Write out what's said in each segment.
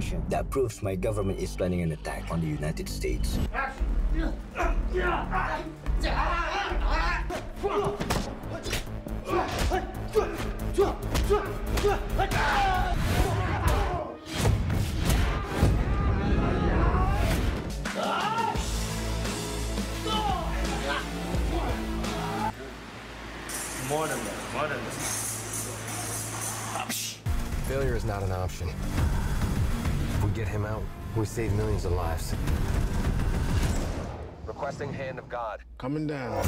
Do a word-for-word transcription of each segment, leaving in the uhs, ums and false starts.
information that proves my government is planning an attack on the United States. More than that, more than that. Failure is not an option. If we get him out, we save millions of lives. Requesting hand of God. Coming down.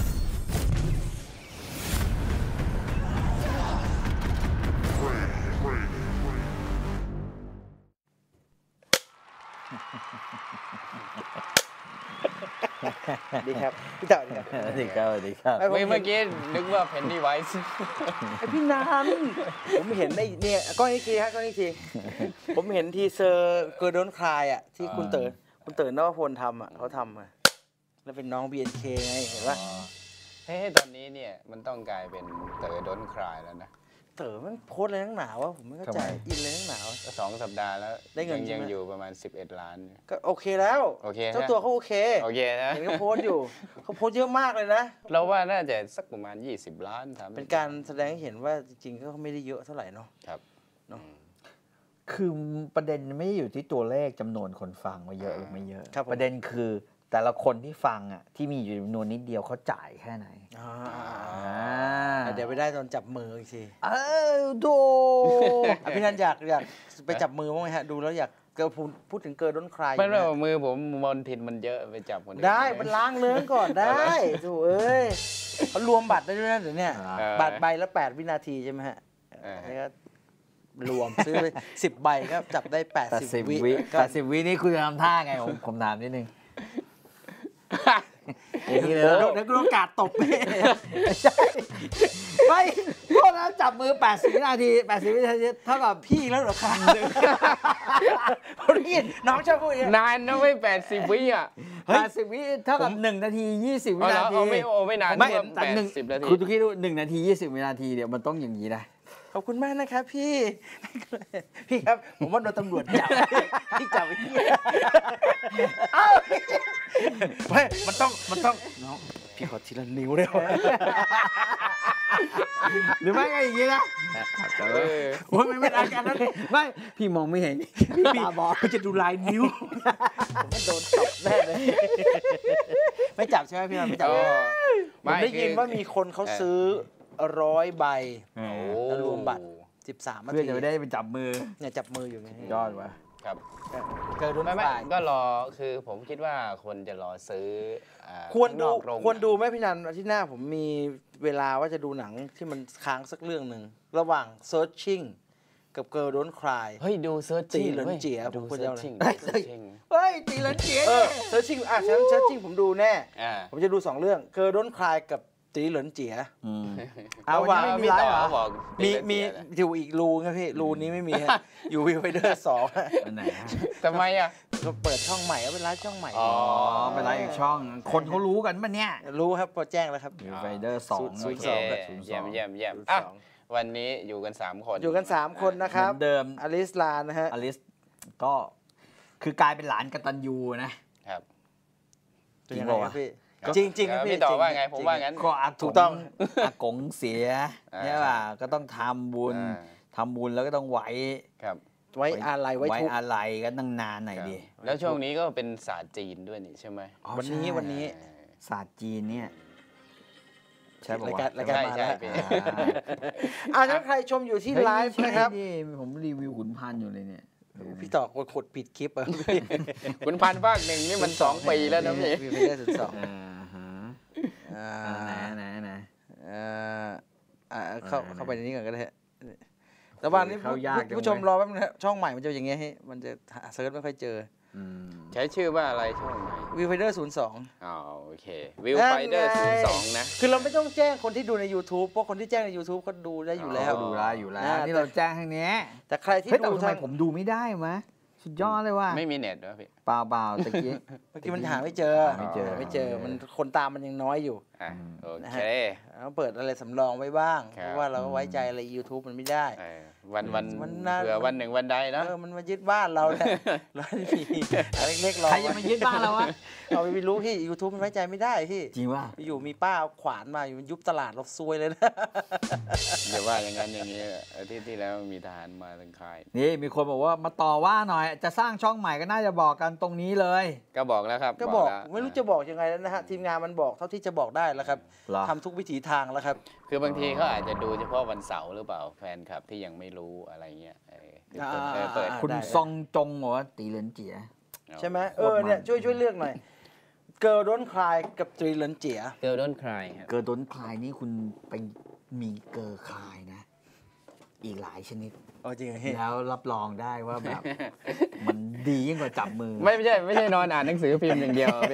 ดีครับพี่เต่าดีครับสวัสดีครับสวัสดีครับไม่เมื่อกี้นึกว่าเพนนีไวส์ไอพี่นามผมเห็นในเนี่ยก้อนนี้ทีฮะก้อนนี้ทีผมเห็นทีเซอร์เกอร์โดนคลายอ่ะที่คุณเต๋อคุณเต๋อนวพลทำอ่ะเขาทำอ่ะแล้วเป็นน้อง บี เอ็น เค ไงเห็นป่ะเฮ้ยตอนนี้เนี่ยมันต้องกลายเป็นเต๋อโดนคลายแล้วนะเต๋อมันโพสอะไรนักหนาวะผมไม่เข้าใจอินเลยนักหนาวสองสัปดาห์แล้วได้เงินยังอยู่ประมาณสิบเอ็ดล้านก็โอเคแล้วโอเคเจ้าตัวเขาโอเคโอเคนะเห็นเขาโพสอยู่เขาโพสเยอะมากเลยนะเราว่าน่าจะสักประมาณยี่สิบล้านเป็นการแสดงให้เห็นว่าจริงๆก็ไม่ได้เยอะเท่าไหร่เนาะครับเนาะคือประเด็นไม่ได้อยู่ที่ตัวเลขจำนวนคนฟังว่าเยอะหรือไม่เยอะประเด็นคือแต่ละคนที่ฟังอ่ะที่มีอยู่จำนวนนิดเดียวเขาจ่ายแค่ไหนเดี๋ยวไปได้ตอนจับมืออีกทีเออโดพี่นันอยากอยากไปจับมือบ้างไหมฮะดูแล้วอยากเกิดพูดถึงเกิดด้นใครไม่ไม่มือผมมลทินมันเยอะไปจับคนได้มันล้างเลื้องก่อนได้ถูกเอ้ยเขารวมบัตรได้ด้วยนะเดี๋ยวนี้บัตรใบละแปดวินาทีใช่ไหมฮะนี่ก็รวมซื้อไปสิบใบก็จับได้แปดสิบวิแปดสิบวินี่คุณจะทำท่าไงผมผมถามนิดนึงอย่างนี้เลยแล้วก็โอกาสตบไม่ใช่ไม่พวกนั้นจับมือแปดสิบวินาทีแปดสิบวินาทีเท่ากับพี่แล้วเหรอครับพี่น้องชอบพูดนานนะไม่แปดสิบวิอ่ะแปดสิบวิเท่ากับหนึ่งนาทียี่สิบวินาทีไม่โอ้ไม่นานไม่แต่หนึ่งคุณทุกที่ดูหนึ่งนาทียี่สิบวินาทีเดี๋ยวมันต้องอย่างนี้นะขอบคุณมากนะครับพี่พี่ครับผมว่าโดนตำรวจจับพี่จับไปที่ไม่มันต้องมันต้องน้องพี่ขอทีละนิ้วได้ไหมหรือไม่ก็อย่างนี้นะโอ้ยไม่เป็นอาการนั้นไม่พี่มองไม่เห็นพี่ตาบอดมันจะดูลายนิ้วผมก็โดนจับแน่เลยไม่จับใช่ไหมพี่นันไม่จับผมได้ยินว่ามีคนเขาซื้อร้อยใบแล้วรวมบัตรสิบสามนาทีเพื่อจะไม่ได้ไปจับมือเนี่ยจับมืออยู่ไงยอดวะครับเกิดรุ่นใหม่ก็รอคือผมคิดว่าคนจะรอซื้อควรดูควรดูไหมพี่นันที่หน้าผมมีเวลาว่าจะดูหนังที่มันค้างสักเรื่องหนึ่งระหว่าง Searching กับ Girl Don't Cry เฮ้ยดู Searching ตีเหลินเจี๋ยผมควรจะเอาเฮ้ยตีเหลินเจี๋ย Searching อ่ะ Searching ผมดูแน่ผมจะดูสองเรื่อง Girl Don't Cry กับตีเหลินเจี๋ยเอาว่าไม่มีไรหรอมีมีอยู่อีกรูไงพี่รูนี้ไม่มีอยู่วิวไฟเดอร์สองอันไหนทำไมอ่ะก็เปิดช่องใหม่ก็เป็นร้านช่องใหม่อ๋อเป็นร้านอีกช่องคนเขารู้กันมั้ยเนี่ยรู้ครับพอแจ้งแล้วครับวิวไฟเดอร์สองศูนย์สองเยี่ยมเยี่ยมเยี่ยมอ่ะวันนี้อยู่กันสามคนอยู่กันสามคนนะครับเดิมอลิสลานะฮะอลิสก็คือกลายเป็นหลานกตัญญูนะครับจริงป่ะพี่จริงจริงพี่ต่อว่าไงผมว่างั้นก็ถูกต้องอากงเสียเนี่ยป่ะก็ต้องทำบุญทำบุญแล้วก็ต้องไว้ครับไว้อะไรไว้ทุกอะไรกันตั้งนานหน่อยดิแล้วช่วงนี้ก็เป็นศาสตร์จีนด้วยนี่ใช่ไหมวันนี้วันนี้ศาสตร์จีนเนี่ยใช่รายการรายการมาแล้วอ่าถ้าใครชมอยู่ที่ไลฟ์นะครับผมรีวิวขุนพันธ์อยู่เลยเนี่ยพี่ต่อกดปิดคลิปอ่ะขุนพันธ์ภาคหนึ่งนี่มันสองปีแล้วนะพี่พี่ได้สุดสองอ่าไหนไหนอ่าเข้าเข้าไปในนี้ก่อนก็ได้ระหว่างนี้ผู้ชมรอแป๊บนึงช่องใหม่มันจะอย่างเงี้ยให้มันจะเซิร์ชไม่ค่อยเจอใช้ชื่อว่าอะไรช่องใหม่วิวไฟเดอร์ศูนย์สองอ๋อโอเควิวไฟเดอร์ศูนย์สองนะคือเราไม่ต้องแจ้งคนที่ดูใน YouTube เพราะคนที่แจ้งใน YouTube เขาดูได้อยู่แล้วดูได้อยู่แล้วนี่เราแจ้งทางนี้แต่ใครที่ดูทำไมผมดูไม่ได้มะสุดยอดเลยว่าไม่มีเน็ตด้วยพี่เปล่าเปล่าตะกี้เมื่อกี้มันหาไม่เจอไม่เจอไม่เจอมันคนตามมันยังน้อยอยู่อ่ะโอนะเคฮะเราเปิดอะไรสำรองไว้บ้างครับเพราะว่าเราก็ไว้ใจอะไร YouTube มันไม่ได้เออวันวันมันน่าเผื่อวันหนึ่งวันใดเนาะเออมันมายึดบ้านเราเนี่ยเรามีอะไรเล็กๆรอใครจะมายึดบ้านเราวะเราไม่รู้พี่ YouTube มันไว้ใจไม่ได้พี่จริงว่าอยู่มีป้าเอาขวานมาอยู่มันยุบตลาดเราซวยเลยนะเดี๋ยวว่าอย่างนั้นอย่างนี้อาทิตย์ที่แล้วมีทหารมาทางค่ายนี่มีคนบอกว่ามาต่อว่าหน่อย จะสร้างช่องใหม่ก็น่าจะบอกกันตรงนี้เลยก็บอกแล้วครับก็บอกแล้วไม่รู้จะบอกยังไงแล้วนะฮะทีมงานมันบอกเท่าที่จะบอกได้แล้วครับเหรอทำทุกวิถีทางแล้วครับคือบางทีเขาอาจจะดูเฉพาะวันเสาร์หรือเปล่าแฟนคลับที่ยังไม่รู้อะไรเงี้ยเออคือเปิดเออเปิดอ่าคุณได้ซองจงบอกว่าตีเหลินเจียใช่ไหมเออเนี่ยช่วยช่วยเลือกหน่อยเกิร์ลดนคลายกับตรีเหลินเจียเกิร์ลดอนคลายครับเกอร์ดนคลายนี่คุณไปมีเกอร์คลายนะ อีกหลายชนิดอ๋อจริงเหรอพี่แล้วรับรองได้ว่าแบบ มันดียิ่งกว่าจับมือไม่ไม่ใช่ไม่ใช่นอนอ่านหนังสือพิมพ์อย่างเดียวพี่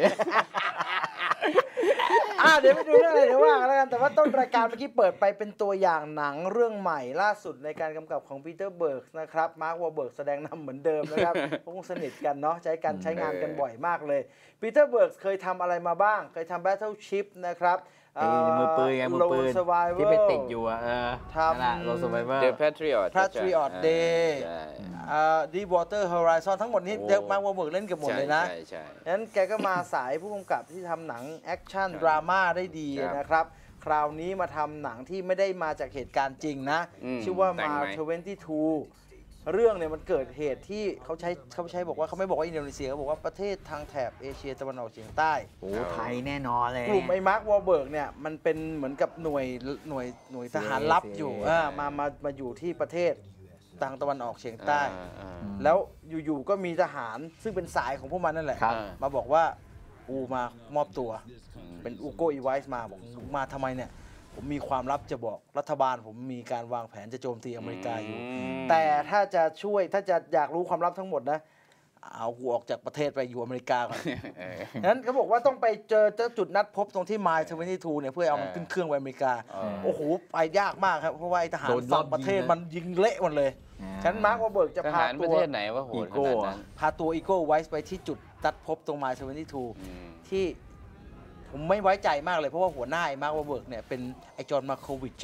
อ่าเดี๋ยวไปดูเรื่องอะไรเดี๋ยวว่ากันแล้วกันแต่ว่าต้นรายการเมื่อกี้เปิดไปเป็นตัวอย่างหนังเรื่องใหม่ล่าสุดในการกำกับของปีเตอร์เบิร์กนะครับมาร์ควอลเบิร์กแสดงนำเหมือนเดิมนะครับ พวกคงสนิทกันเนาะใช้กันใช้งานกันบ่อยมากเลยปีเตอร์เบิร์กเคยทำอะไรมาบ้าง เคยทำ Battleship นะครับไอ้มือปืนไงมือปืน Lone Survivor ที่ไปติดอยู่อะเออทำนั่นแหละโลสไวเวอร์ The Patriot Patriot Day ใช่อ่า Deepwater Horizon ทั้งหมดนี้โอ้เดี๋ยวมาร์ควอลเบิร์กเล่นเกับหมดเลยนะใช่ใช่นั้นแกก็มาสายผู้กำกับที่ทำหนังแอคชั่นดราม่าได้ดีครับนะครับ คราวนี้มาทำหนังที่ไม่ได้มาจากเหตุการณ์จริงนะอืมชื่อว่าแต่งมาใหม่ทเวนตี้ทูเรื่องเนี่ยมันเกิดเหตุที่เขาใช้เขาใช้บอกว่าเขาไม่บอกว่าอินโดนีเซียเขาบอกว่าประเทศทางแถบเอเชียตะวันออกเฉียงใต้โอ้ไทยแน่นอนเลยกลุ่มไอ้มาร์ควอลเบิร์กเนี่ยมันเป็นเหมือนกับหน่วยหน่วยหน่วยทหารลับอยู่เสียอ่ามามามาอยู่ที่ประเทศทางตะวันออกเฉียงใต้อ่าอ่าแล้วอยู่ๆก็มีทหารซึ่งเป็นสายของพวกมันนั่นแหละครับมาบอกว่าอูมามอบตัว เป็นอูโกอีไวส์มาบอกมาทำไมเนี่ย ผมมีความลับจะบอกรัฐบาลผมมีการวางแผนจะโจมตีอเมริกาอยู่ แต่ถ้าจะช่วยถ้าจะอยากรู้ความลับทั้งหมดนะเอากูออกจากประเทศไปอยู่อเมริกาก่อนเออนั้นเขาบอกว่าต้องไปเจอเจอจุดนัดพบตรงที่ไมล์ทเวนตี้ทูเนี่ยเพื่อเอามันขึ้นเครื่องไปอเมริกาเออโอ้โหไปยากมากครับเพราะว่าไอ้ทหารโดนรอบฝั่งประเทศยิงนะมันยิงเละหมดเลยอ่าฉะนันมาร์ควอลเบิร์กจะทพาหารปตัระวเทศไหนว่าโหดขนาดนั้นพาตัวอีโก้ไวส์ไปที่จุดนัดพบตรงไมล์ทเวนตี้ทูอืมที่ผมไม่ไว้ใจมากเลยเพราะว่าหัวหน้าไอ้มาร์ควอลเบิร์กเนี่ยเป็นไอ้จอห์นมาโควิช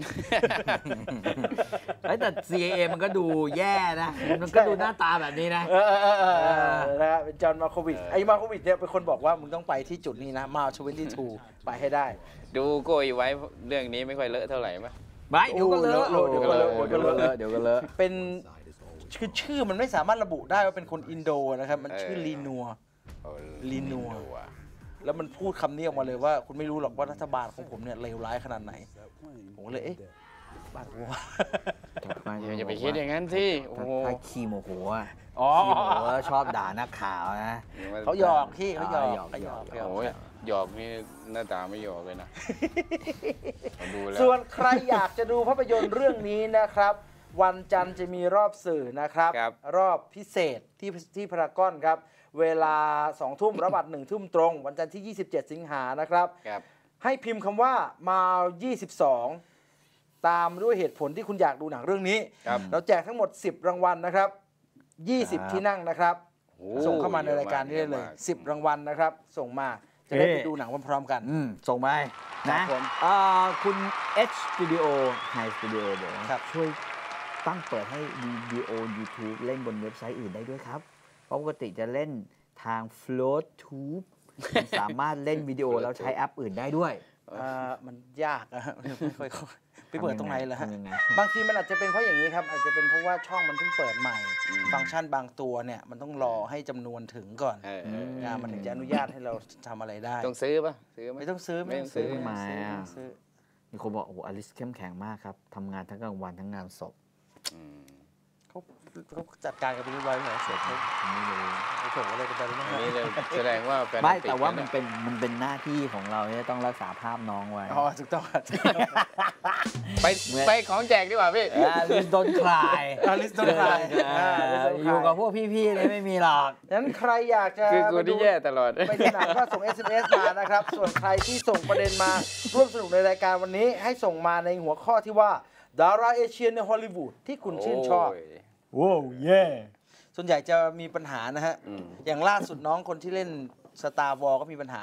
เฮ้ยแต่ ซี เอ เอ มันก็ดูแย่นะ มันก็ดูหน้าตาแบบนี้นะเออเออเออเออเออนะฮะเป็นจอห์นมาโควิชไอ้มาโควิชเนี่ยเป็นคนบอกว่ามึงต้องไปที่จุดนี้นะมาทเวนตี้ทูไปให้ได้ดูโกยไว้เรื่องนี้ไม่ค่อยเลอะเท่าไหร่ปะไม่เดี๋ยวก็เลอะโอ้เดี๋ยวก็เลอะเดี๋ยวก็เลอะเดี๋ยวก็เลอะเป็นคือชื่อมันไม่สามารถระบุได้ว่าเป็นคนอินโดนะครับ มันชื่อลีนัวโอ้ลีนัวอะแล้วมันพูดคำนี้ออกมาเลยว่า คุณไม่รู้หรอกว่ารัฐบาลของผมเนี่ยเลวร้ายขนาดไหน ผมก็เลยเอ๊ะบ้ากูวะอย่าอย่าไปคิดอย่างนั้นสิโอ้โหถ้าขี้โมโหอะอ๋อขี้โมโหแล้วชอบด่านักข่าวนะเขาหยอกพี่เขาหยอกหยอกเขาหยอกหยอกเขาหยอกโอ้ยหยอกนี่หน้าตาไม่หยอกเลยนะดูแล้วส่วนใครอยากจะดูภาพยนตร์เรื่องนี้นะครับ วันจันทร์จะมีรอบสื่อนะครับครับรอบพิเศษที่ที่พารากอนครับ เวลาสองทุ่ม รับบัตรหนึ่งทุ่มตรง วันจันทร์ที่ยี่สิบเจ็ดสิงหานะครับครับให้พิมพ์คำว่ามายี่สิบสองตามด้วยเหตุผลที่คุณอยากดูหนังเรื่องนี้ครับเราแจกทั้งหมดสิบรางวัลนะครับยี่สิบครับที่นั่งนะครับโอ้ส่งเข้ามาในรายการนี้ได้เลยอะมากสิบรางวัลนะครับ ส่งมาจะได้เอ๊ะไปดูหนังพร้อมๆกันอืมส่งไปครันะบผมเอ่อคุณ H Studio High Studio เดี๋ยวครับช่วยตั้งเปิดให้วิดีโอ YouTube เล่นบนเว็บไซต์อื่นได้ด้วยครับ เพราะปกติจะเล่นทาง FloatTube มันสามารถเล่นวิดีโอแล้วใช้แอปอื่นได้ด้วยเอ่อมันยากอะ ไม่ค่อยเข้าไปเปิดตรงไหนเหรอฮะทำยังไงบางทีมันอาจจะเป็นเพราะอย่างนี้ครับ อาจจะเป็นเพราะว่าช่องมันเพิ่งเปิดใหม่ ฟังก์ชันบางตัวเนี่ยมันต้องรอให้จำนวนถึงก่อนเออเอออ่ามันถึงจะอนุญาตให้เราทำอะไรได้ต้องซื้อปะซื้อไหมไม่ต้องซื้อไม่ต้องซื้อไม่ต้องซื้อไม่ไม่อ่ะต้องซื้อมีคนบอกโอ้โหอลิสเข้มแข็งมากครับทำงานทั้งกลางวันทั้งงานศพอืมเขาเขาจัดการกับไปเรียบร้อยแล้วเสร็จเขาไม่รู้เขาส่งอะไรกันไปแล้วมั้งอันฮะนี้เลยแสดงว่าแฟนไม่ติดแต่ว่ากัมันเป็นมันเป็นหน้าที่ของเราที่ต้องรักษาภาพน้องไว้อ๋อถูกต้องครับไปไปของแจกดีกว่าพี่อาลิสโดนคลายอลิสโดนคลายอ่าอยู่กับพวกพี่ๆเลยไม่มีหรอกนั้นใครอยากจะคือกูไปดูที่แย่ตลอดไปดูหนังก็ส่ง เอส เอ็ม เอส มานะครับ ส่วนใครที่ส่งประเด็นมาร่วมสนุกในรายการวันนี้ ให้ส่งมาในหัวข้อที่ว่าดาราเอเชียในฮอลลีวูดที่คุณชื่นชอบโยว้าวเย่ส่วนใหญ่จะมีปัญหานะฮะอืมอย่างล่าสุดน้องคนที่เล่นสตาร์วอลก็มีปัญหานะ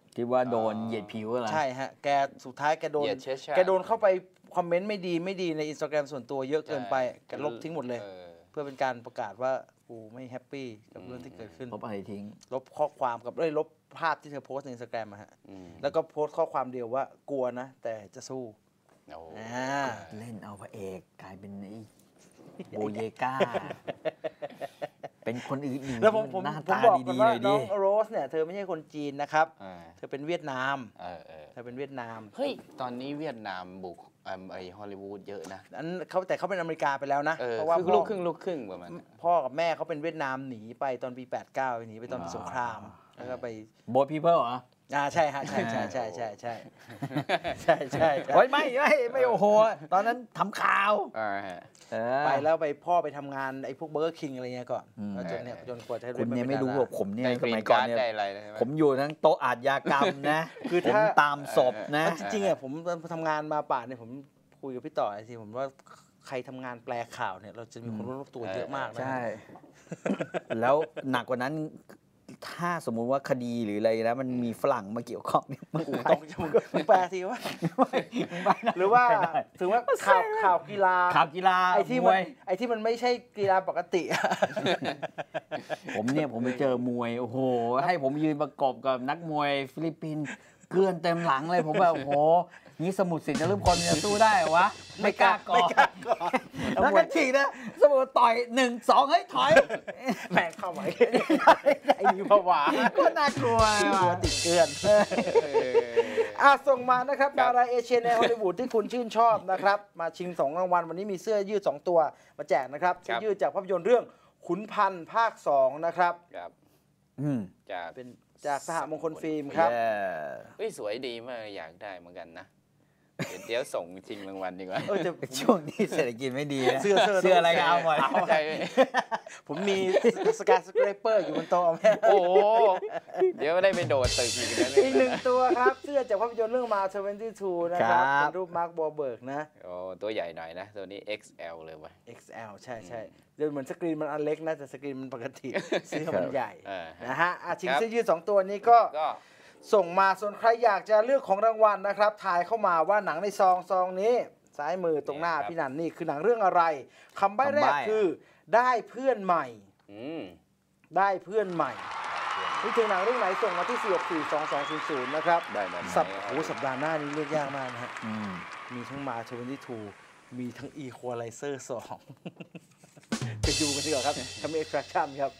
ที่ว่าโดนเหยียดผิวอะไรใช่ฮะแกสุดท้ายแกโดนเหยียดเชื้อชาติแกโดนเข้าไปคอมเมนต์ไม่ดีไม่ดีในอินสตาแกรมส่วนตัวเยอะเกินไปแกลบทิ้งหมดเลยออเพื่อเป็นการประกาศว่ากูไม่แฮปปี้กับเรื่องที่เกิดขึ้นลบอะไรทิ้งลบข้อความกับเอ้ยลบภาพที่เธอโพสต์ในอินสตาแกรมอะฮะอืมแล้วก็โพสต์ข้อความเดียวว่ากลัวนะ แต่จะสู้โอ้อ่าเล่นเอาพระเอกกลายเป็นไอ้โบเยก้า เป็นคนอื่นๆแล้วผมผมหน้าผมตาบอกก่อนดีๆหว่าน่อยน้ดิองโรสเนี่ยเธอไม่ใช่คนจีนนะครับอ่าเธอเป็นเวียดนามเออเออเธอเป็นเวียดนามเฮ้ย ตอนนี้เวียดนามบุกอ่าไอฮอลลีวูดเยอะนะอันเขาแต่เขาเป็นอเมริกาไปแล้วนะเออเพราะว่าคือพ่ลูอกครึ่งลูกครึ่งประมาณนั้นพ่อกับแม่เขาเป็นเวียดนามหนีไปตอนปีแปดเก้าหนีไปตอนสงคราม แล้วก็ไปโบทพีเพิลเหรออ่าใช่ฮะใช่ใช่ใช่ใช่ใช่ใช่ใช่ใช่โอ้ยไม่ไม่ไม่โอ้โห ตอนนั้นทำข่าวอ่าฮะเออไปแล้วไปพ่อไปทำงานไอ้พวกเบอร์เกอร์คิงอะไรเงี้ยก่อนอืมแล้วจนเนี่ยจนกว่าจะคุณเนี่ยไม่รู้ว่าผมเนี่ยได้สกรีมัยนก่อนการ์ดเนี่ยได้อะไรใช่ไหมผมอยู่ทั้งโต๊ะอาชญากรรมนะคือผมถ้าตามศพนะจริงๆอ่ะผมตอนทำงานมาป่านเนี่ยผมคุยกับพี่ต่อไอ้ทีผมว่าใครทำงานแปลข่าวเนี่ยเราจะมีคนรอบตัวเยอะมากนะใช่ แล้วหนักกว่านั้น ถ้าสมมุติว่าคดีหรืออะไรนะ มันมีฝรั่งมาเกี่ยวข้องเนี่ยมันกูต้องมึงแปลทีว่าไม่ได้หรือว่าถึงว่าข่าวข่าวกีฬาข่าวกีฬาไอ้ที่มมันวยไอ้ที่มันไม่ใช่กีฬาปกติอะผมเนี่ยผมไปเจอมวย โอ้โห ให้ผมยืนประกบกับนักมวยฟิลิปปินส์เกลื่อนเต็มหลังเลยผมแบบโอ้โหนี่สมุทรสินนฤพลจะสู้ได้เหรอวะ ไม่กล้าก่อไม่กล้าก่อนแล้วก็ฉีกนะสมุทรต่อยหนึ่งสองเฮ้ยถอยแม่งเข้ามาไอ้นี่ผวาก็น่ากลัวกลัวติดเกลื่อนอ่ะส่งมานะครับดาราเอเชียในฮอลลีวูดที่คุณชื่นชอบนะครับ มาชิงสองรางวัลวันนี้มีเสื้อยืดสองตัวมาแจกนะครับเสื้อยืดจากภาพยนตร์เรื่องขุนพันธ์ภาคสองนะครับครับอืมจะเป็นจากสหมงคลฟิล์มครับเฮ้ยสวยดีมากอยากได้เหมือนกันนะ เดี๋ยวเดี๋ยวส่งชิงรางวัลดีกว่าเออแต่ช่วงนี้เศรษฐกิจไม่ดีนะเสื้อเสื้อเสื้ออะไรก็เอาหมดใช่ผมมีสกายสเกรเปอร์อยู่บนโต๊ะเอาไหมโอ้โหเดี๋ยวได้ไปโดดตึกอีกนะอีกหนึ่งตัวครับ เสื้อจากภาพยนตร์เรื่องมายี่สิบสองนะครับครับเป็นรูปมาร์ค บอลเบิร์กนะโอ้ตัวใหญ่หน่อยนะ ตัวนี้ เอ็กซ์ แอล เลยว่ะเอ็กซ์ แอล ใช่ใช่เดี๋ยวเหมือนสกรีนมันอันเล็กนะ แต่สกรีนมันปกติ เสื้อมันใหญ่เออนะฮะอ่ะชิงครับเสื้อยืดสองตัวนี้ก็ก็ส่งมาส่วนใครอยากจะเลือกของรางวัลนะครับถ่ายเข้ามาว่าหนังในซองซองนี้ ซ้ายมือตรงหน้าพี่นันนี่คือหนังเรื่องอะไรคำใบ้แรกคือได้เพื่อนใหม่อืมได้เพื่อนใหม่นี่ถึงหนังเรื่องไหนส่งมาที่สี่ หก สี่ สอง สอง ศูนย์ ศูนย์นะครับได้แบบไหนสัปโอ้โหสัปดาห์หน้านี้เลือกยากมากนะฮะอืมมีทั้งมายี่สิบสองมีทั้ง Equalizer สอง ไปดูกันดีกว่าครับทำ Extraction ครับ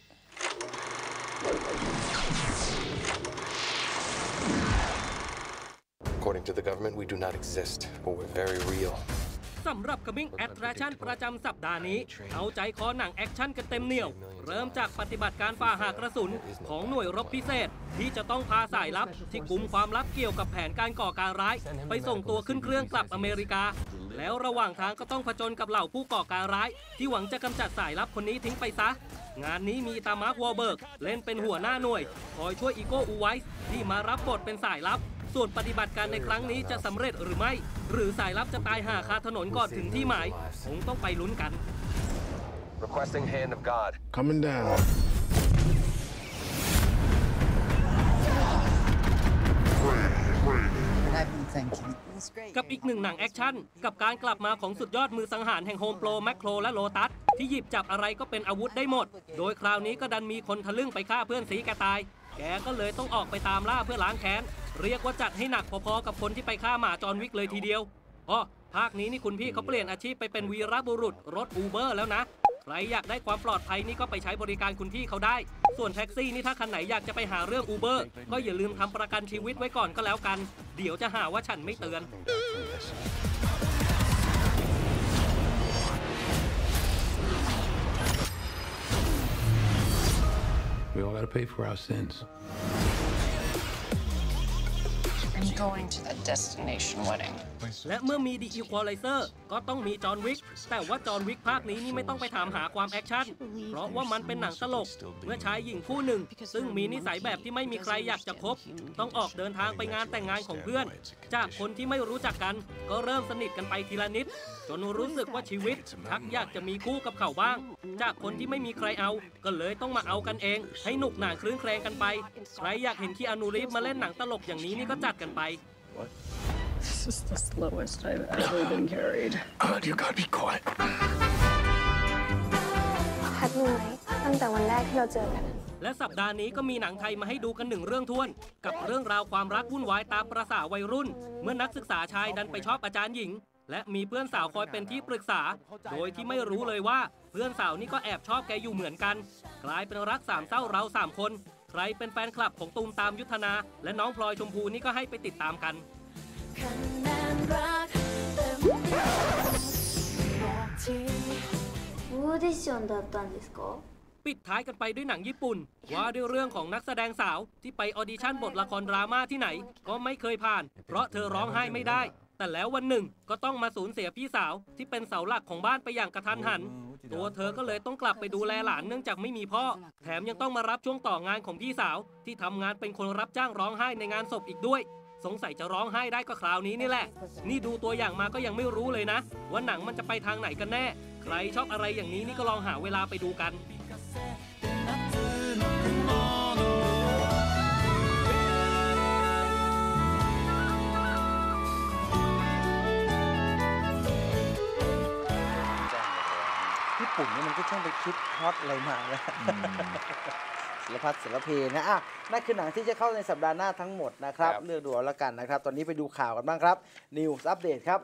According to the government, we do not exist, but we're very real. สำหรับ Coming Attraction ประจำสัปดาห์นี้ เอาใจคอหนังแอคชั่นกันเต็มเหนี่ยว เริ่มจากปฏิบัติการฝ่าหากระสุนของหน่วยรบพิเศษ ที่จะต้องพาสายลับที่กุมความลับเกี่ยวกับแผนการก่อการร้าย ไปส่งตัวขึ้นเครื่องกลับอเมริกา แล้วระหว่างทางก็ต้องผจญกับเหล่าผู้ก่อการร้าย ที่หวังจะกำจัดสายลับคนนี้ทิ้งไปซะ งานนี้มีตามาร์ควอลเบิร์กเล่นเป็นหัวหน้าหน่วยคอยช่วยอีโก้อูไวส์ที่มารับบทเป็นสายลับ ส่วนปฏิบัติการในครั้งนี้จะสำเร็จหรือไม่ หรือสายลับจะตายห่าคาถนนก่อนถึงที่หมาย คงต้องไปลุ้นกัน Requesting hand of God. Coming down. กับอีกหนึ่งหนังแอคชั่น กับการกลับมาของสุดยอดมือสังหารแห่งโฮมโปรแมคโครและโลตัส ที่หยิบจับอะไรก็เป็นอาวุธได้หมด โดยคราวนี้ก็ดันมีคนทะลึ่งไปฆ่าเพื่อนสีแกตาย แกก็เลยต้องออกไปตามล่าเพื่อล้างแค้น เรียกว่าจัดให้หนักพอๆกับคนที่ไปฆ่าหมาจอห์นวิกเลยทีเดียวอ๋อภาคนี้นี่คุณพี่เขาเปลี่ยนอาชีพไปเป็นวีรบุรุษรถอูเบอร์แล้วนะ ใครอยากได้ความปลอดภัยนี่ก็ไปใช้บริการคุณพี่เขาได้ ส่วนแท็กซี่นี่ถ้าคันไหนอยากจะไปหาเรื่องอูเบอร์ก็อย่าลืมทำประกันชีวิตไว้ก่อนก็แล้วกัน เดี๋ยวจะหาว่าฉันไม่เตือน We all gotta pay for our sins. I'm going to that destination wedding. และเมื่อมี The Equalizer ก็ต้องมีจอห์นวิก แต่ว่าจอห์นวิกภาคนี้นี่ไม่ต้องไปถามหาความแอคชั่น เพราะว่ามันเป็นหนังตลก เมื่อชายหญิงคู่หนึ่ง ซึ่งมีนิสัยแบบที่ไม่มีใครอยากจะคบ ต้องออกเดินทางไปงานแต่งงานของเพื่อน จากคนที่ไม่รู้จักกันก็เริ่มสนิทกันไปทีละนิด จนรู้สึกว่าชีวิตชักอยากจะมีคู่กับเขาบ้างจากคนที่ไม่มีใครเอาก็เลยต้องมาเอากันเองให้หนุกหนานคลื้นเครงกันไปใครอยากเห็นคีอานูรีฟมาเล่นหนังตลกอย่างนี้นี่ก็จัดกันไป This is the slowest I've ever been carried. Uh, you gotta be quiet. พัดมีไหมตั้งแต่วันแรกที่เราเจอกันและสัปดาห์นี้ก็มีหนังไทยมาให้ดูกันหนึ่งเรื่องท้วนกับเรื่องราวความรักวุ่นวายตามประสาวัยรุ่นเมื่อนักศึกษาชายดันไปชอบอาจารย์หญิงและมีเพื่อนสาวคอยเป็นที่ปรึกษาโดยที่ไม่รู้เลยว่าเพื่อนสาวนี่ก็แอบชอบแกอยู่เหมือนกันกลายเป็นรักสามเศร้าเราสามคนใครเป็นแฟนคลับของตูมตามยุทธนาและน้องพลอยชมพูนี่ก็ให้ไปติดตามกันオーディションだったんですかปิดท้ายกันไปด้วยหนังญี่ปุ่นว่าด้วยเรื่องของนักแสดงสาวที่ไปออดิชั่นบทละครดราม่าที่ไหนก็ไม่เคยผ่านเพราะเธอร้องไห้ไม่ได้แต่แล้ววันหนึ่งก็ต้องมาสูญเสียพี่สาวที่เป็นเสาหลักของบ้านไปอย่างกระทันหันตัวเธอก็เลยต้องกลับไปดูแลหลานเนื่องจากไม่มีพ่อแถมยังต้องมารับช่วงต่องานของพี่สาวที่ทำงานเป็นคนรับจ้างร้องไห้ในงานศพอีกด้วยสงสัยจะร้องไห้ได้ก็คราวนี้นี่แหละนี่ดูตัวอย่างมาก็ยังไม่รู้เลยนะว่าหนังมันจะไปทางไหนกันแน่ใครชอบอะไรอย่างนี้นี่ก็ลองหาเวลาไปดูกันญี่ปุ่นนี่มันก็ช่างไปคิดฮอตอะไรมาแล้วศิลพัฒน์ศิลเพนะอ่ะนั่นคือหนังที่จะเข้าในสัปดาห์หน้าทั้งหมดนะครับเลือกดูแล้วกันนะครับตอนนี้ไปดูข่าวกันบ้างครับ News Update ครับ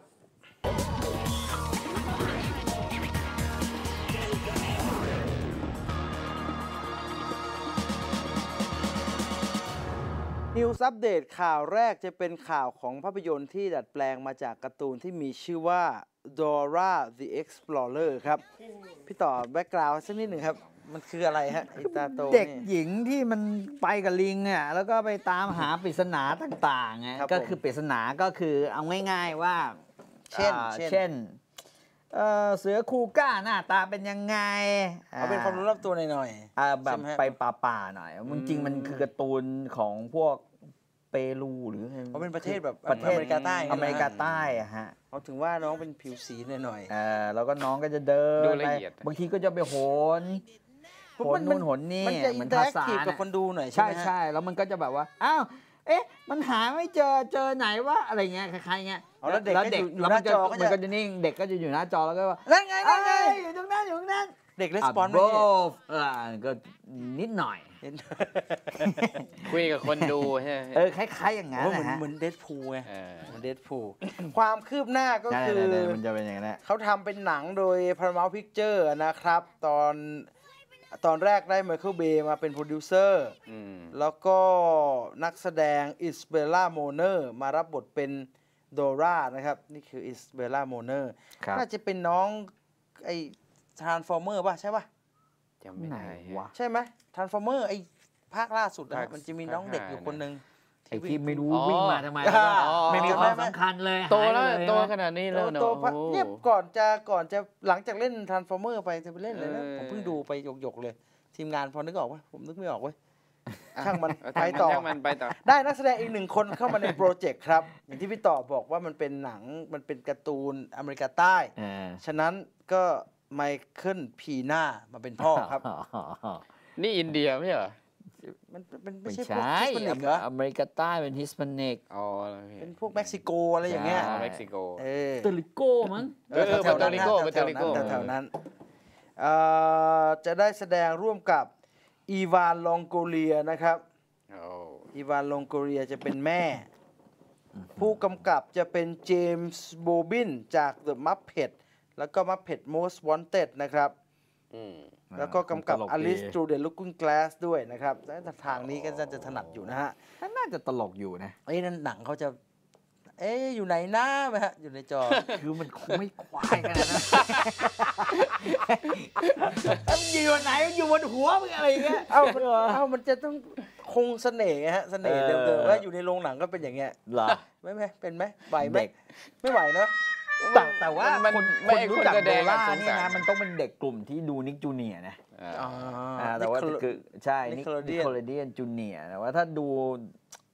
News Update ข่าวแรกจะเป็นข่าวของภาพยนตร์ที่ดัดแปลงมาจากการ์ตูนที่มีชื่อว่า Dora the Explorer ครับพี่ต่อแบ็กกราวด์สักนิดหนึ่งครับมันคืออะไรฮะไอ้ตาโตเด็กหญิงที่มันไปกับลิงอ่ะแล้วก็ไปตามหาปริศนาต่างๆไงก็คือปริศนาก็คือเอาง่ายๆว่าเช่นเช่นเสือคูก้าหน้าตาเป็นยังไงเอาเป็นความรู้รอบตัวหน่อยๆแบบไปป่าๆหน่อยจริงๆมันคือการ์ตูนของพวกเปรูหรือเขาเป็นประเทศแบบประเทศอเมริกาใต้อเมริกาใต้อะฮะเขาถึงว่าน้องเป็นผิวสีหน่อยๆอ่าแล้วก็น้องก็จะเดินไปบางทีก็จะไปโหนโหนนู่นโหนนี่มันจะอินเตอร์แอคทีฟกับคนดูหน่อยใช่ไหมใช่ๆแล้วมันก็จะแบบว่าอ้าวเอ๊ะมันหาไม่เจอเจอไหนวะอะไรเงี้ยคล้ายๆเงี้ยแล้วเด็กก็อยู่หน้าจอมันก็จะนิ่งเด็กก็จะอยู่หน้าจอแล้วก็ว่านั่นไงนั่นไงอยู่ตรงนั้นอยู่ตรงนั้นเด็กレスปอนส์อ่าก็นิดหน่อยคุยกับคนดูใช่เออคล้ายๆอย่างนั้นเหมือนเหมือนเดดพูลไงเหมือนเดดพูลความคืบหน้าก็คือมันจะเป็นอย่างนั้นเขาทำเป็นหนังโดย Paramount Picture นะครับตอนตอนแรกได้ไมเคิลเบย์มาเป็นโปรดิวเซอร์แล้วก็นักแสดงอิสเบลล่าโมเนอร์มารับบทเป็นโดรานะครับนี่คืออิสเบลล่าโมเนอร์น่าจะเป็นน้องไอ้ทรานส์ฟอร์เมอร์ป่ะใช่ป่ะจำไม่ได้วะใช่ไหมทรานส์ฟอร์เมอร์ไอ้ภาคล่าสุดนะมันจะมีน้องเด็กอยู่คนนึงไอ้ที่ไม่รู้วิ่งมาทำไมไม่มีความสำคัญเลยโตแล้วโตขนาดนี้แล้วเนาะเนี่ยก่อนจะก่อนจะหลังจากเล่นทรานส์ฟอร์เมอร์ไปจะไปเล่นเลยนะผมเพิ่งดูไปหยกๆเลยทีมงานพอนึกออกป่ะผมนึกไม่ออกเว้ยช่างมันไปต่อได้นักแสดงอีกหนึ่งคนเข้ามาในโปรเจกต์ครับอย่างที่พี่ต่อบอกว่ามันเป็นหนังมันเป็นการ์ตูนอเมริกาใต้ฉะนั้นก็ไมเคิลพีน่ามาเป็นพ่อครับนี่อินเดียไม่เหรอมันเป็นไม่ใช่พวกฮิสปานิกเหรออเมริกาใต้เป็นฮิสปานิกอ๋อเป็นพวกเม็กซิโกอะไรอย่างเงี้ยเม็กซิโกเออเตอริโกมั้งเออเปโตริโกเปโตริโกแถวนั้นจะได้แสดงร่วมกับอีวานลองโกเลียนะครับอีวานลองโกเลียจะเป็นแม่ผู้กำกับจะเป็นเจมส์โบบินจาก The Muppet แล้วก็ Muppet Most Wanted นะครับแล้วก็กำกับ Alice Through the Looking Glass ด้วยนะครับแต่ทางนี้ก็จะถนัดอยู่นะฮะน่าจะตลกอยู่นะไอ้นั่นหนังเขาจะเอ๊ะอยู่ไหนนะไหมฮะอยู่ในจอคือมันคงไม่ควายขนาดนั้นมันอยู่ไหนมันอยู่บนหัวมึงอะไรเงี้ยเอ้าเอ้ามันจะต้องคงเสน่ห์ฮะเสน่ห์เดิมๆว่าอยู่ในโรงหนังก็เป็นอย่างเงี้ยหรอไม่ไหมเป็นไหมไหวไหมไม่ไหวเนาะแต่แต่ว่าคนคนรู้จักโดล่านี่นะมันต้องเป็นเด็กกลุ่มที่ดูนิกจูเนียร์นะแต่ว่าคือใช่นิโคลเดียนจูเนียร์แต่ว่าถ้าดู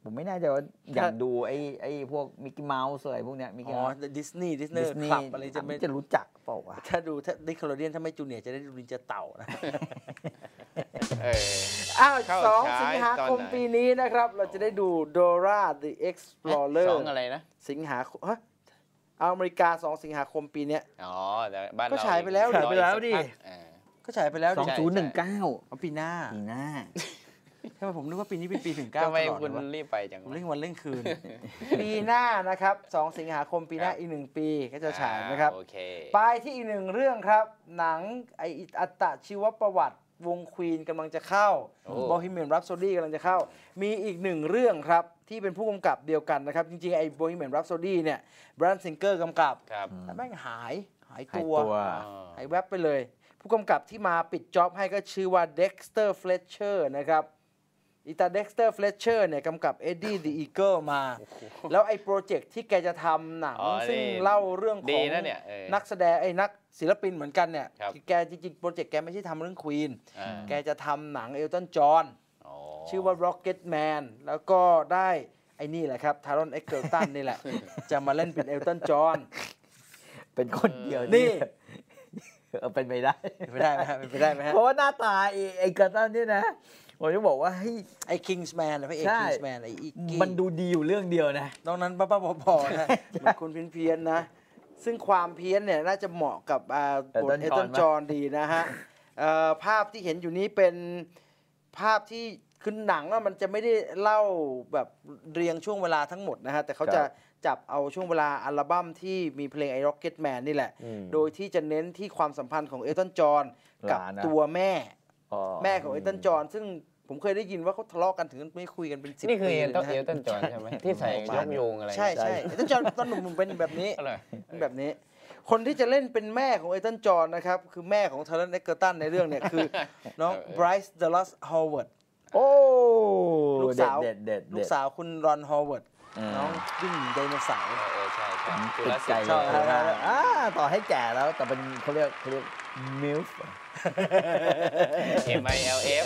ผมไม่แน่ใจว่าอย่างดูไอ้ไอ้พวกมิกกี้เมาส์อะไรพวกเนี้ยมิกอ๋กี้อเมาส์ดิสนีย์ดิสนีย์คลับอะไรจะไม่จะรู้จักเปล่าวะถ้าดูถ้าดิคโลเดียนถ้าไม่จูเนียร์จะได้ดูนินจาเต่านะเอออ้าวเข้าสองฉายสิงหาคมตอนไหนปีนี้นะครับ เราจะได้ดู Dora the Explorer สองอะไรนะสิงหาคมฮะเอาอเมริกาสองสิงหาคมปีเนี้ยอ๋อแต่บ้านเราก็ฉายไปแล้วรออีกฉายไปแล้วดิสักพักเออก็ฉายไปแล้วสองดิศูนย์หนึ่งเก้าเอาปีหน้าปีหน้าทำไมผมนึกว่าปีนี้เป็นปีถึงเก้าทำไมตลอดคุณเลยวะรีบไปจังผมเล่นวันเล่นคืน ปีหน้านะครับสองสิงหาคมปีหน้าครับอีกหนึ่งปีก็จะฉายนะครับอ่าโอเคไปที่อีกหนึ่งเรื่องครับ หนังไออัตชีวประวัติวงควีนกำลังจะเข้าโอ้ Bohemian Rhapsody กำลังจะเข้า มีอีกหนึ่งเรื่องครับ ที่เป็นผู้กำกับเดียวกันนะครับ จริงๆ ไอ้ Bohemian Rhapsody เนี่ย Bryan Singer กำกับครับแต่แม่งหายหายหายตัวตัวหายแวบไปเลย ผู้กำกับที่มาปิดจ็อบให้ก็ชื่อว่า Dexter Fletcher นะครับอีตา Dexter Fletcher เนี่ยกำกับ Eddie the Eagle มา แล้วไอ้โปรเจกต์ที่แกจะทำหนังอ๋อซึ่งนี่เล่าเรื่องขดีองนะเนี่ยเออนักแสดงไอ้นักศิลปินเหมือนกันเนี่ยครับแกจริงๆ โปรเจกต์แกไม่ใช่ทำเรื่องควีนอ่าแกจะทำหนังเอลตันจอห์นอ๋อชื่อว่า Rocket Man แล้วก็ได้ไอ้นี่แหละครับทารอนเอ็กเกิลตันนี่แหละ จะมาเล่นเป็นเอลตันจอห์นเป็นคนเดียวนี่เออเป็นไปได้เป็นไปได้ไหมฮะเป็นไปได้ไหมฮะเพราะว่าหน้าตาไอ้ไอ้กระตันนี่นะผมจะบอกว่าเฮ้ยไอ้คิงส์แมนนะพระเอกใช่คิงส์แมนไอ้อีกกี้มันดูดีอยู่เรื่องเดียวนะนอกนั้นบ้าๆบอๆนะเหมือนคุณเพี้ยนๆนะ ซึ่งความเพี้ยนเนี่ยน่าจะเหมาะกับอ่าบท Elton เอตัน John จอห์นดีนะฮะเอ่อภาพที่เห็นอยู่นี้เป็นภาพที่คือหนังว่ามันจะไม่ได้เล่าแบบเรียงช่วงเวลาทั้งหมดนะฮะ แต่เขาจะจับเอาช่วงเวลาอัลบั้มที่มีเพลงไอ้ Rocket Man นี่แหละอืมโดยที่จะเน้นที่ความสัมพันธ์ของเอตันจอห์นกับหลานนะตัวแม่อ๋อแม่ของเอตันจอห์นซึ่งผมเคยได้ยินว่าเขาทะเลาะกันถึงไม่คุยกันเป็นสิบนี่คือปีเอเลยลตันนะเอฮะลตันจอห์นใช่ไหมที่ใส่ยกโยงอะไรใช่ใช่เอตันจอห์นตอนหนุ่มๆเป็นแบบนี้อะไรเป็นแบบนี้ คนที่จะเล่นเป็นแม่ของเอตันจอห์นนะครับ คือแม่ของเทเลนเอ็กเกอร์ตันในเรื่องเนี่ย คือน้องไบรซ์เดลัสฮาวเวิร์ดโอ้ลูกสาวเด็ดเด็ดลูเด็กดสาวคุณรอนฮาวเวิร์ดเออน้องวิ่งหนีไดโนเสาร์เออเออใช่ใช่ติดใจชอบเลยนะอ่าต่อให้แก่แล้วแต่เป็นเขาเรียกเขาเรียกมิลฟ์เอ็มไอเอลเอฟ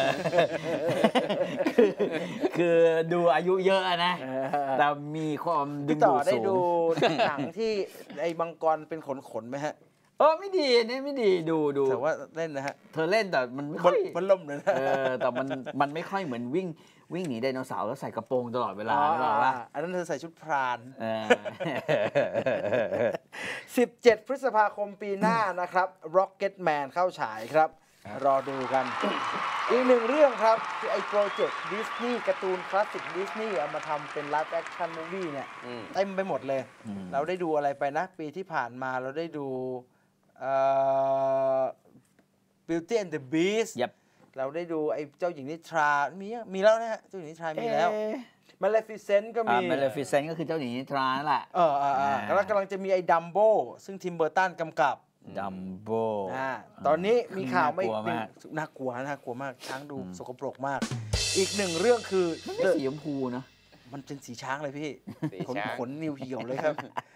คือคือดูอายุเยอะนะ แต่มีความดึพี่งต่ดูอดได้สูงดูหนังที่ไอ้มังกรเป็นขนขนๆไหมฮะเออไม่ดีเนี่ยไม่ดีดูดูแต่ว่าเล่นนะฮะเธอเล่นแต่มันไม่บค่อน ยบนล่มเลยนะเออแต่มันมันไม่ค่อยเหมือนวิ่งวิ่งหนีไดโนเสาร์แล้วใส่กระโปรงตลอดเวลาอ๋อหรือเปล่าล่ะอันนั้นเธอใส่ชุดพรานเออสิบเจ็ด พฤษภาคมปีหน้านะครับ Rocket Man เข้าฉายครับ รอดูกัน อีกหนึ่งเรื่องครับ คือไอ้โปรเจกต์ดิสนีย์การ์ตูนคลาสสิกดิสนีย์เอามาทำเป็นไลฟ์แอคชั่นมูวี่เนี่ยเต็มไปหมดเลยอืมเราได้ดูอะไรไปนะ ปีที่ผ่านมาเราได้ดูเอ่อ Beauty and the Beast ยับเราได้ดูไอ้เจ้าหญิงนิทรามียังมีแล้วนะฮะเจ้าหญิงนิทรามีแล้ว Maleficent ก็มีมาเลฟิเซนก็คือเจ้าหญิงนิทรานั่นแหละเออเออเออแล้วกำลังจะมีไอ้ดัมโบซึ่งทิมเบอร์ตันกำกับดัมโบอ่าตอนนี้มีข่าวไม่น่ากลัวมากน่ากลัวน่ากลัวมาก ช้างดูสกปรกมาก อีกหนึ่งเรื่องคือมันไม่ The- สีชมพูเนอะมันเป็นสีช้างเลยพี่สีขนช้างขนนิวเหี่ยวเลยครับ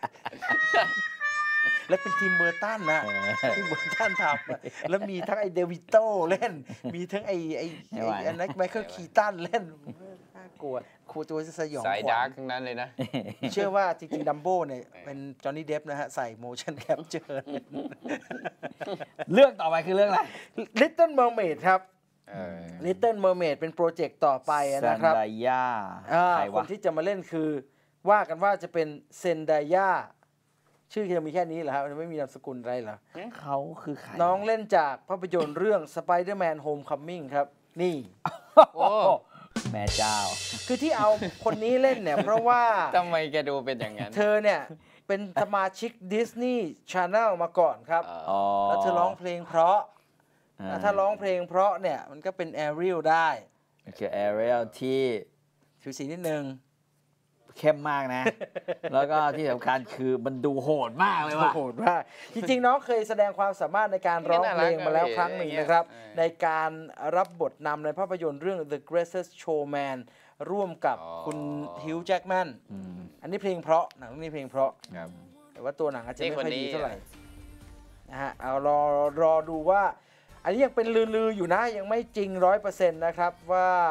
แล้วเป็นทีมเบอร์ตันนะทีมเบอร์ตันทำอะแล้วมีทั้งไอเดวิโต้เล่น มีทั้งไอไอไม่ไอไหวอันนั้นไมเคิลคีตันเล่นน่ากลัวครูตัวจะสยองสายขวัดาร์กญทั้งนั้นเลยนะเชื่อว่าจริงๆดัมโบเนี่ยเป็นจอห์นนี่เดฟนะฮะ ใส่ motion capture เรื่องต่อไปคือเรื่องอะไร Little Mermaid ครับเออ Little Mermaid เป็นโปรเจกต์ต่อไปนะครับแซนดายาอ่าใครควะนที่จะมาเล่นคือว่ากันว่าจะเป็นเซนดายาชื่อจะมีแค่นี้เหรอครับไม่มีนามสกุลอะไรเหรอเขาคือใครน้องเล่นจากภาพยนตร์เรื่อง Spider-Man Homecoming ครับ นี่โอ้แม่เจ้าคือที่เอาคนนี้เล่นเนี่ย เพราะว่าทำไมแกดูเป็นอย่างนั้นเธอเนี่ย เป็นสมาชิก Disney Channel มาก่อนครับอ๋อแล้วเธอร้องเพลงเพราะอ่แล้วถ้าร้องเพลงเพราะเนี่ย มันก็เป็น Ariel ได้คือแอเรียลที่ผิวสีนิดนึงเข้มมากนะ แล้วก็ที่สำคัญคือมันดูโหดมากเลยว่ะโหดมากจริงๆ น้องเคยแสดงความสามารถในการร้องเพลงมาแล้วครั้งหนึ่งนะครับ ในการรับบทนำในภาพยนตร์เรื่อง The Greatest Showman ร่วมกับคุณฮิวจ์แจ็คแมนอืมอันนี้เพลงเพราะหนังเรื่องนี้เพลงเพราะครับแต่ว่าตัวหนังอาจจะนี่ไม่คนค่อยนี้ดีเท่าไหร่นะฮะเอารอรอดูว่า อันนี้ยังเป็นลือๆอยู่นะ ยังไม่จริงร้อยเปอร์เซ็นต์นะครับว่า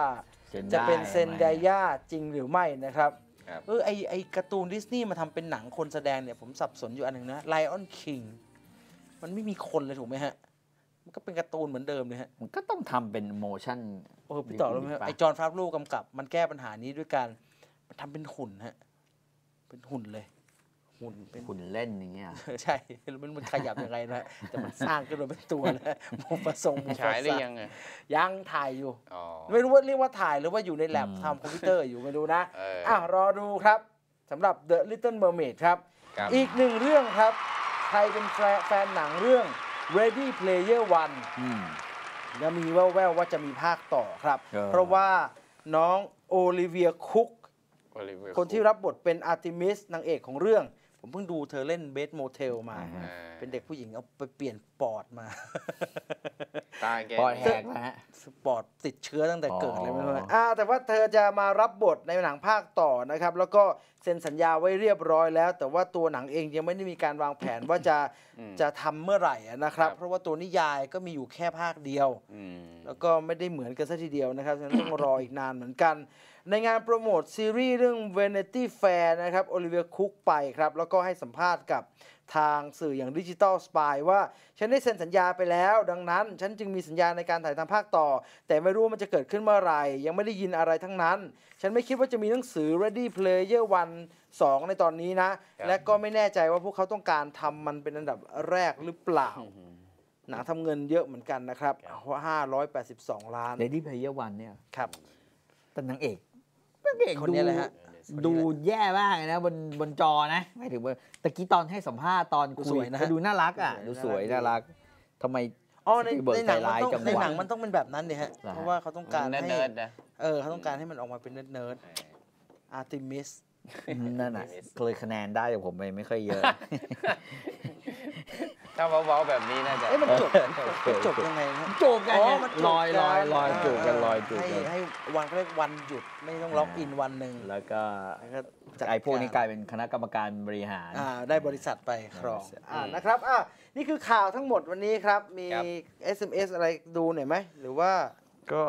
จะเป็นเซนไดย่าจริงหรือไม่นะครับครับเออไอไอการ์ตูนดิสนีย์มาทำเป็นหนังคนแสดงเนี่ยผมสับสนอยู่อันหนึ่งนะ Lion King มันไม่มีคนเลยถูกไหมฮะ มันก็เป็นการ์ตูนเหมือนเดิมเลยฮะมันก็ต้องทำเป็นโมชั่นโอ้พี่ต่อรู้ไหมฮะไอจอห์นฟาบรูกำกับ มันแก้ปัญหานี้ด้วยการมันทำเป็นหุ่นฮะเป็นหุ่นเลยหุ่นเป็นหุ่นเล่นอย่างเงี้ยใช่มันมันขยับยังไงนะแต่มันสร้างขึ้นมาเป็นตัวนะโมฟาทรงโมฟาฉายหรือยังไงยังถ่ายอยู่อ๋อไม่รู้ว่าเรียกว่าถ่ายหรือว่าอยู่ในแลบทำคอมพิวเตอร์อยู่ไม่รู้นะเอออ่อ่ะรอดูครับสำหรับ The Little Mermaid ครับครับอีกหนึ่งเรื่องครับ ใครเป็นแฟนแฟนหนังเรื่อง Ready Player One อืมแล้วมีแว่วๆว่าจะมีภาคต่อครับเออเพราะว่าน้องโอลิเวียคุก Oliver คนที่รับบทเป็นอาร์ติมิสนางเอกของเรื่อง ผมเพิ่งดูเธอเล่นเบสโมเทลมาอ่าเป็นเด็กผู้หญิงเอาไปเปลี่ยนปอดมาตาแกปอดแหกนะฮะปอดติดเชื้อตั้งแต่เกิดเลยไม่รู้อ๋ออ่าแต่ว่าเธอจะมารับบทในหนังภาคต่อนะครับ แล้วก็เซ็นสัญญาไว้เรียบร้อยแล้ว แต่ว่าตัวหนังเองยังไม่ได้มีการวางแผน ว่าจะจะทำเมื่อไหร่นะครับ เพราะว่าตัวนิยายก็มีอยู่แค่ภาคเดียวอืมแล้วก็ไม่ได้เหมือนกันซะทีเดียวนะครับฉะนั้นต้องรออีกนานเหมือนกัน ในงานโปรโมทซีรีส์เรื่อง Vanity Fair นะครับโอลิเวียคุกไปครับ แล้วก็ให้สัมภาษณ์กับทางสื่ออย่างดิจิตอลสปายว่า ฉันได้เซ็นสัญญาไปแล้ว ดังนั้น ฉันจึงมีสัญญาในการถ่ายทำภาคต่อ แต่ไม่รู้ว่ามันจะเกิดขึ้นเมื่อไหร่ ยังไม่ได้ยินอะไรทั้งนั้น ฉันไม่คิดว่าจะมีหนังสือ Ready Player One สองในตอนนี้นะ และก็ไม่แน่ใจว่าพวกเขาต้องการทำมันเป็นอันดับแรกหรือเปล่า หนังทำเงินเยอะเหมือนกันนะครับห้าร้อยแปดสิบสองล้าน Lady Player One เนี่ยครับแต่นางเอกนางเอกคนนี้ดูเลยฮะดูแย่มากเลยนะบนบนจอนะไม่ถึงว่าตะกี้ตอนให้สัมภาษณ์ตอนดูคุสยวยนะดูน่ารักอ่ะดูดูสสววย ยน่ารักทำไมอ๋อในเบิร์ในดหนังใจร้ายมันต้องจังหวะในหนังมันต้องเป็นแบบนั้นเนี่ยฮะเหรอฮะเพราะว่าเขาต้องการให้เนิร์ดๆนะเออเขาต้องการให้มันออกมาเป็นเนิร์ดๆอาร์ติมิสนั่นน่ะเลยคะแนนได้แต่ผมไม่ไม่ค่อยเยอะถ้าเบาๆแบบนี้น่าจะเอ้ยมันจบเออมันจบยังไงนะจูบกันอ๋อไงมันลอยลอยลอยจูบกันลอยจูบให้กันให้วันเขาเรียกวันหยุดไม่ต้องล็อกอินวันหนึ่งแล้วก็แล้วก็จัดไอ้พวกนี้การลายเป็นคณะกรรมการบริหารอ่าได้บริษัทไปครองอืมอ่านะครับอ่ะนี่คือข่าวทั้งหมดวันนี้ครับ มีครับเอส เอ็ม เอส อะไรดูหน่อยไหมหรือว่าก็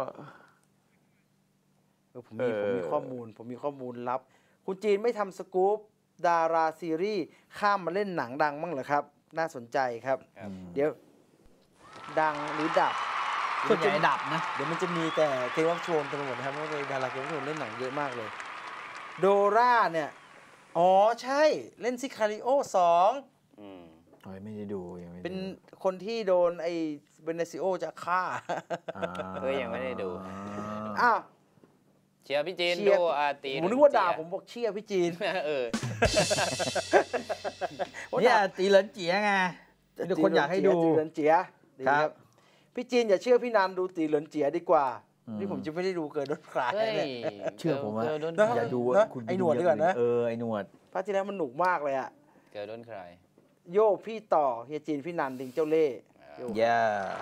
เออผมมีผมมีข้อมูล ผมมีข้อมูลลับ คุณจีนไม่ทำสกู๊ปดาราซีรีส์ข้ามมาเล่นหนังดังบ้างเหรอครับ น่าสนใจครับครับเดี๋ยวดังหรือดับส่วนใหญ่ดับนะเดี๋ยวมันจะมีแต่เกมวอฟโทนทั้งหมดนะครับเพราะว่าดาราเกมวอฟโทนเล่นหนังเยอะมากเลย โดราเนี่ย อ๋อใช่เล่นซิคาริโอสองอืมโอ้ยไม่ได้ดูยังไม่ได้เป็นคนที่โดนไอ้เบเนซิโอจะฆ่าอ่าเอ้ยยังไม่ได้ดูอ้าวเชียร์พี่จีนเชียร์ดูอาตีผมนึกว่าด่าผมบอกเชียร์พี่จีนเออเนี่ยตีเหลินเจียไงเดี๋ยวคนอยากให้ดูตีเหลินเจียดีครับพี่จีนอย่าเชื่อพี่นันดูตีเหลินเจียดีกว่าอืมนี่ผมจะไม่ได้ดูเกินรถคลายเฮ้ยเนี่ยเชื่อผมว่าเกิร์ลโดนนะอย่าดูนะคุณไอ้หนวดดีกว่านะเออไอ้หนวดภาคที่แล้วมันหนุกมากเลยอะเกิร์ลโดนใครโยพี่ต่อเฮียจีนพี่นันดิงเจ้าเล่ห์โยย่า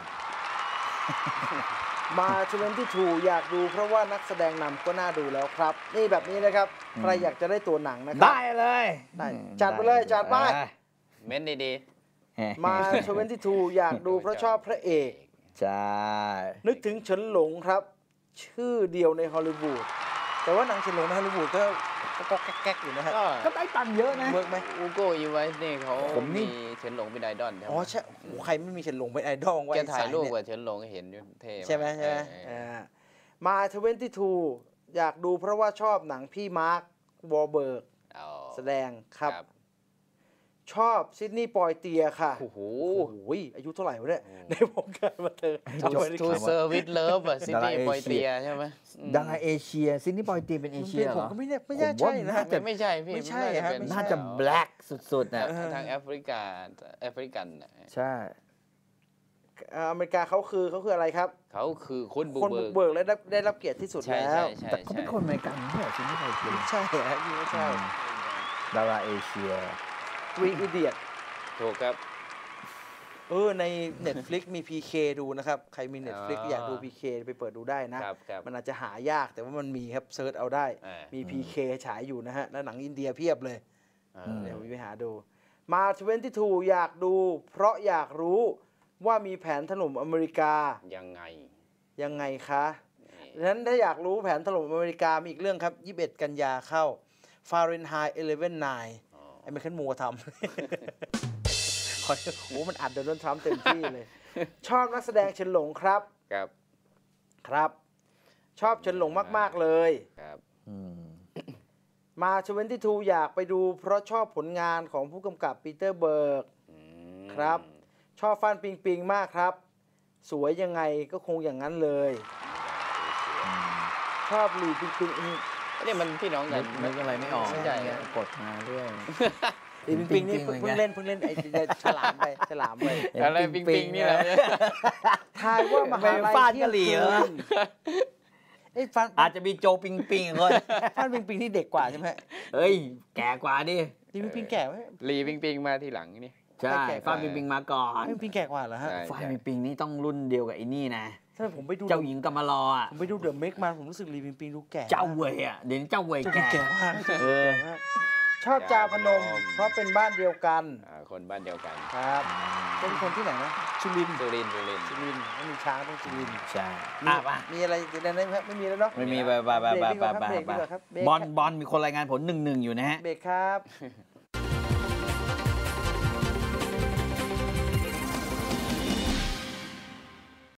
มาทเวนตี้ทูอยากดูเพราะว่านักแสดงนำก็น่าดูแล้วครับ นี่แบบนี้นะครับ ใครอยากจะได้ตัวหนังนะครัได้เลยได้จัดไปเลยจัดไปเม้นดีมาทเวนตี้ทูอยากดูเพราะชอบพระเอกใช่นึกถึงเฉินหลงครับ ชื่อเดียวในฮอลลีวูดแต่ว่าหนังเฉินหลงในฮอลลีวูดก็ก็แก๊กๆอยู่นะฮะๆก็ก็ได้ตังค์เยอะนะเวิร์กไหมอูโก้อีไวส์นี่เขาผมนี่มีเฉินหลงเป็นไอดอลใช่ไหมอ๋อใช่โอ้โหใครไม่มีเฉินหลงเป็นไอดอลไว้แกถ่ายรูปเนี่กับเฉินหลงเห็นอยู่เท่ใช่ไหมใช่ไหมเอออ่ามาทเวนตี้ทูอยากดูเพราะว่าชอบหนังพี่มาร์ควอลเบิร์กเอาแสดงครับ ชอบซิดนีย์ปอยเตียค่ะโอ้โหโอ้ยอายุเท่าไหร่วะเนี่ยในวงการบันเทิงทูทูเซอร์วิสเลิฟอะซิตี้ดาราปอยเอเชียเตียใช่ไหมอืมดาราเอเชียซินนี่ปอยตีเป็นเอเชียเหผรมอก็ไม่แน่ไม่แน่ผมว่าใช่นะน่าจะไม่ใช่พี่ไม่ใช่น่าจะครับเป็นไม่ใช่น่าจะแบล็กสุดๆน่ะทางแอฟริกาแอฟริกันน่ะใช่อ่าอเมริกาเขาคือเขาคืออะไรครับเขาคือคนบุกคนบุเบิกกเบิกและได้ได้รับเกียรติที่สุดใช่แล้ใช่วใช่แต่เขาเป็นคนอเมริกันไม่ใช่เหรอซินนี่ปอยตีไม่ใช่ฮะไม่ใช่ดาราเอเชียวีอีเดียตถูกครับเออใน Netflix มี พี เค ดูนะครับ ใครมี Netflix อ๋ออยากดู พี เค ไปเปิดดูได้นะครับครับมันอาจจะหายากแต่ว่ามันมีครับเซิร์ชเอาได้อ่ามีมี พี เค ฉายอยู่นะฮะ แล้วหนังอินเดียเพียบเลยอ่าอืมเดี๋ยวไปหาดู มาทเวนตี้ทูอยากดู เพราะอยากรู้ว่ามีแผนถล่มอเมริกายังไงยังไงคะนี่ฉะนั้นถ้าอยากรู้แผนถล่มอเมริกามีอีกเรื่องครับยี่สิบเอ็ดกันยาเข้า Fahrenheit สิบเอ็ด ไนน์ ไอ้แมคเคนมูทำ โอ้มันอัดโดนัลด์ทรัมป์เต็มที่เลย ชอบนักแสดงเฉินหลงครับครับครับ ชอบเฉินหลงมาก ๆ เลยครับมาทเวนตี้ทูอยากไปดูเพราะชอบผลงานของผู้กำกับปีเตอร์เบิร์กครับ ชอบฟันปิงปิงมากครับ สวยยังไงก็คงอย่างนั้นเลย ชอบหลีปิงปิงนี่มันพี่น้องกันนึกอะไรไม่ออกไม่ใช่กดมาเรื่อยหลีปิงปิงนี่เพิ่งเล่นเพิ่งเล่นไอ้ฉลามไปฉลามไปอะไรปิงปิงนี่แหละทายว่ามหาลัยฟาดกะหรี่เหรอไอ้ฟันอาจจะมีโจปิงปิงคนฟันปิงปิงที่เด็กกว่าใช่ไหมเฮ้ย แก่กว่าดิหลีปิงปิงแก่ไหมลีปิงปิงมาทีหลังนี่ใช่ฟาดปิงปิงมาก่อนปิงปิงแก่กว่าเหรอฮะใช่ฟาดปิงปิงนี่ต้องรุ่นเดียวกับไอ้นี่นะใช่ผมไปดูเจ้าหญิงกำมะลออ่ะผมไปดูเดอะเมกมาผมรู้สึกหลีปิงปิงดูแก่เจ้าเวยอ่ะเดี๋ยวนี้เจ้าเวยเจ้าแก่แก่มากเออชอบจาพนม เพราะเป็นบ้านเดียวกันอ่าคนบ้านเดียวกันครับเป็นคนที่ไหนนะสุรินทร์สุรินทร์สุรินทร์สุรินทร์ไม่มีช้างต้องสุรินทร์ใช่มีอ่ะป่ะมีอะไรจะได้ไหมครับไม่มีแล้วเนาะไม่มีไปไปไปไปไปไปเบรกดีกว่าครับเบรกดีกว่าครับเบรกบอลบอลมีคนรายงานผลหนึ่งหนึ่งอยู่นะฮะเบรกครับ